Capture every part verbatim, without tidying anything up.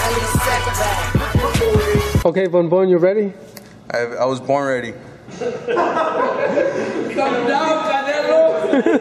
Okay, Bon Bon, you ready? I, I was born ready. Come down, Canelo.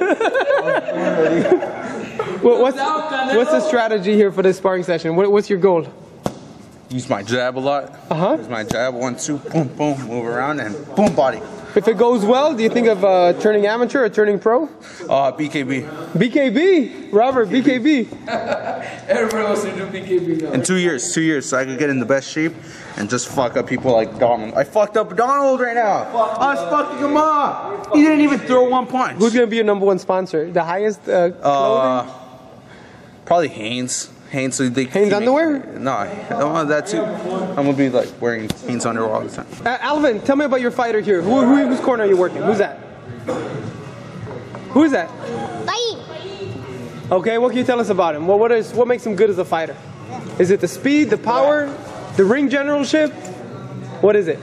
What, what's, what's the strategy here for this sparring session? What, what's your goal? Use my jab a lot. Uh-huh. Use my jab, one, two, boom, boom, move around, and boom, body. If it goes well, do you think of uh, turning amateur or turning pro? Uh, B K B. B K B? Robert, B K B. Everybody wants to do B K B now. In two years, two years, so I could get in the best shape and just fuck up people like Donald. I fucked up Donald right now. I was fucking him up. He didn't even throw one punch. Who's going to be your number one sponsor? The highest uh, clothing? Uh, probably Hanes. Hanes, so they Hanes underwear? No, I don't want that too. I'm gonna be like wearing Hanes underwear all the time. Uh, Alvin, tell me about your fighter here. Who, who, whose corner are you working? Who's that? Who is that? Fight. Okay, what can you tell us about him? What, what, is, what makes him good as a fighter? Is it the speed, the power, the ring generalship? What is it?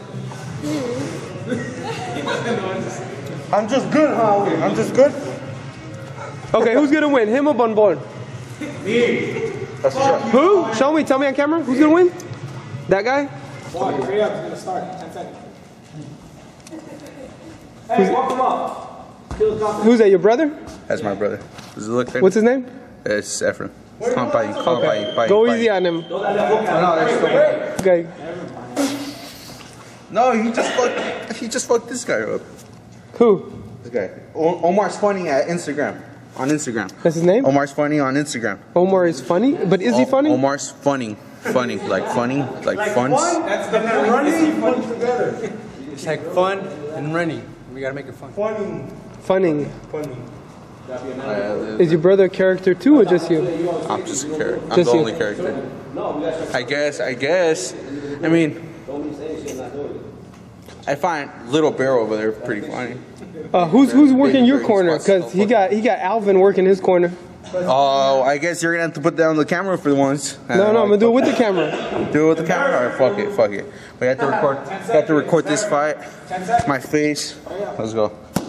I'm just good, huh? I'm just good. Okay, who's gonna win? Him or Bon Bon? Me. That's Who? Show me, tell me on camera. Who's gonna win? That guy? Walk, hurry up, it's gonna start. ten seconds. Hey, walk him up. Who's that, your brother? That's my brother. Does it look like What's his name? It's Ephraim. Call him by you. Call him by you. By you, Go by easy you. on him. No, that's Okay. No, he just fucked. He just fucked this guy up. Who? This guy. O Omar's funny at Instagram. On Instagram. That's his name? Omar's funny on Instagram. Omar is funny, but is he O funny? Omar's funny. Funny. Like funny. Like, like funs. That's the running fun together. It's like fun and running. We gotta make it fun. Funny. Funning. Funny. Uh, Is your brother a character too, or just you? I'm just a character. I'm Just the you. only character. I guess. I guess. I mean, I find Little Bear over there pretty funny. Uh, who's who's working your Very corner? Because he got he got Alvin working his corner. Oh, I guess you're gonna have to put down the camera for the ones. No, no, I'm gonna do it with the camera. Do it with the camera. All right, fuck it, fuck it. We have to record. We have to record this fight. My face. Let's go.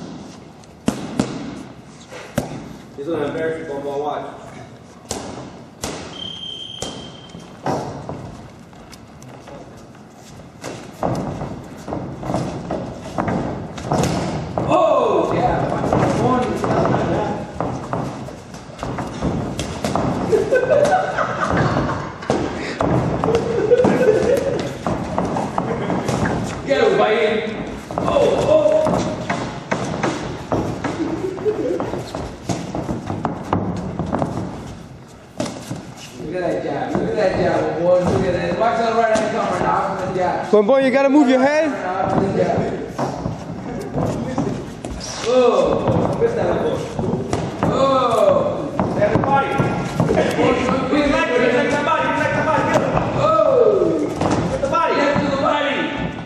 This is an embarrassing one, but watch. Oh, yeah. One. Get him, Bayern. Oh, oh. Look at that jab. Look at that jab, boy. Look at that. Watch that right hand cover now. After the jab. Bon Bon, you gotta move your head. After the jab. Oh, look at that. Oh. Stand the body. Relax, relax the body, relax the body. Get him. Oh. Get the body. Get to the body.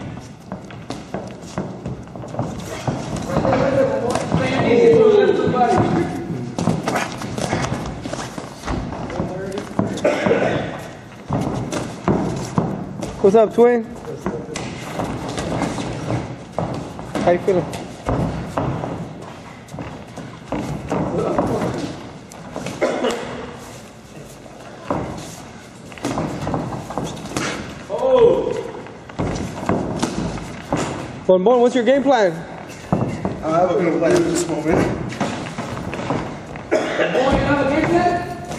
Right there, right there. Lift the body. What's up, twin? How you feeling? Bon Bon, what's your game plan? I have a good plan at this moment. Boy, you have a game plan?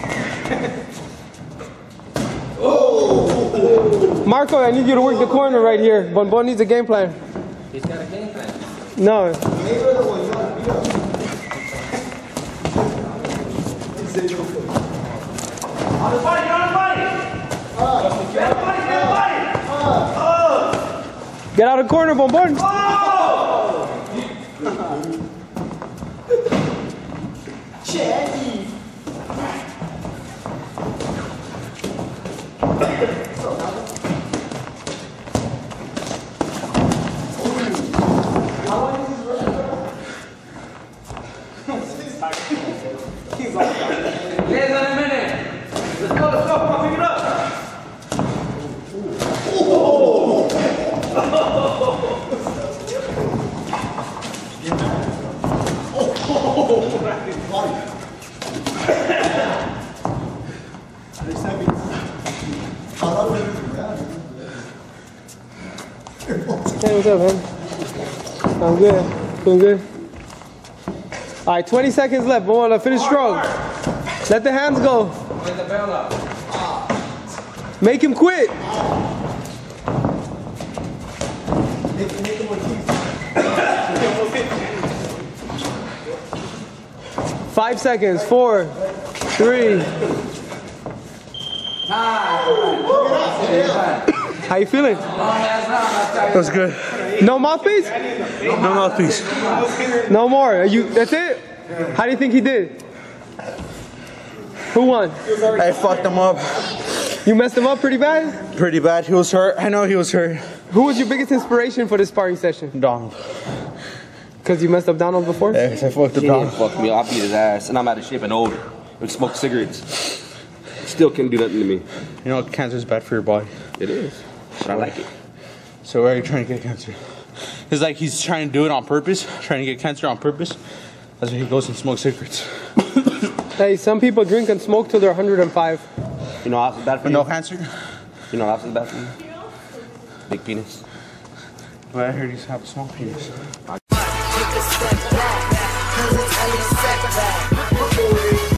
Marco, I need you to work the corner right here. Bon Bon needs a game plan. He's got a game plan. No. On the body, get on the body. Get the body, get the body. Get out of the corner, Bon Bon. Oh! Chatty. Less than a minute. Let's go, let's go. Come on, pick it up. Hey, what's up, man? I'm good. Doing good. All right, twenty seconds left. We want to finish strong. Let the hands go. Get the bell up. Make him quit. Five seconds. Four, three. How you feeling? That was good. No mouthpiece? No mouthpiece. No more. Are you? That's it? How do you think he did? Who won? I fucked him up You messed him up pretty bad? pretty bad. He was hurt. I know he was hurt. Who was your biggest inspiration for this sparring session? Donald. Because you messed up Donald before? Yes, I fucked up He didn't Donald. fuck me. I beat his ass, and I'm out of shape and old. We smoke cigarettes. Still can't do nothing to me. You know, cancer is bad for your body. It is, but I like it. So why are you trying to get cancer? It's like he's trying to do it on purpose, trying to get cancer on purpose. That's why he goes and smokes cigarettes. Hey, some people drink and smoke till they're one hundred and five. You know how else is bad for But you? no cancer? You know how else is bad for you? Big penis. But I heard he's have a small penis. Take a step back, cause it's only setback.